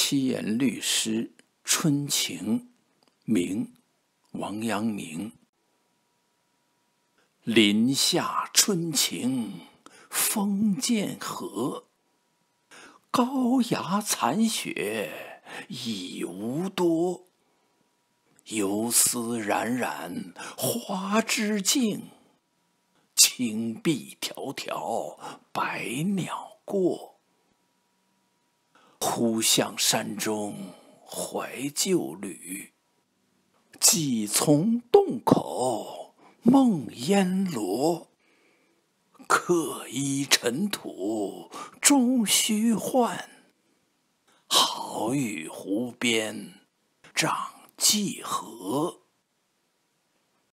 七言律诗《春情》明王阳明。林下春情风渐和，高崖残雪已无多。游丝冉冉花枝净，青碧迢迢百鸟过。忽向山中怀旧侣，几从洞口梦烟罗。客依尘土终须换，好与湖边长寄河。